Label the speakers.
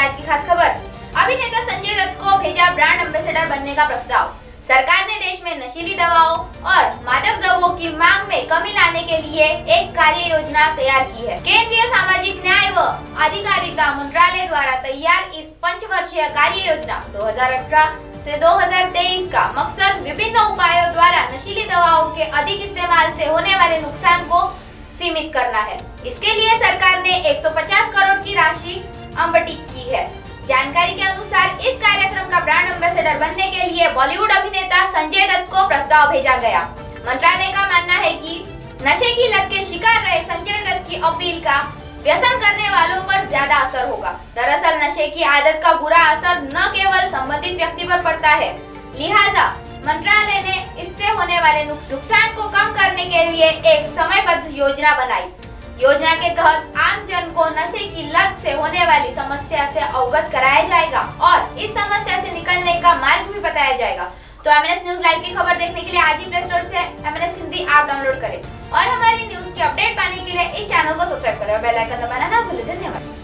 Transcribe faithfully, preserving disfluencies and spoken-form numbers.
Speaker 1: आज की खास खबर। अभिनेता संजय दत्त को भेजा ब्रांड एम्बेसडर बनने का प्रस्ताव। सरकार ने देश में नशीली दवाओं और मादक द्रव्यों की मांग में कमी लाने के लिए एक कार्य योजना तैयार की है। केंद्रीय सामाजिक न्याय व अधिकारिता मंत्रालय द्वारा तैयार इस पंचवर्षीय कार्य योजना दो हज़ार अठारह से दो हज़ार तेईस का मकसद विभिन्न उपायों द्वारा नशीली दवाओं के अधिक इस्तेमाल से होने वाले नुकसान को सीमित करना है। इसके लिए सरकार ने एक सौ पचास करोड़ की राशि आवंटित की है। जानकारी के अनुसार इस कार्यक्रम का ब्रांड एम्बेसडर बनने के लिए बॉलीवुड अभिनेता संजय दत्त को प्रस्ताव भेजा गया। मंत्रालय का मानना है कि नशे की लत के शिकार रहे संजय दत्त की अपील का व्यसन करने वालों पर ज्यादा असर होगा। दरअसल नशे की आदत का बुरा असर न केवल संबंधित व्यक्ति पर पड़ता है, लिहाजा मंत्रालय ने इससे होने वाले नुकसान को कम करने के लिए एक समयबद्ध योजना बनाई। योजना के तहत आम जन को नशे की लत से होने वाली समस्या से अवगत कराया जाएगा और इस समस्या से निकलने का मार्ग भी बताया जाएगा। तो एमएनएस न्यूज लाइव की खबर देखने के लिए आज ही प्ले स्टोर से एमएनएस हिंदी ऐप डाउनलोड करें और हमारी न्यूज की अपडेट पाने के लिए इस चैनल को सब्सक्राइब करें और बेल आइकन दबाना ना भूलें। धन्यवाद।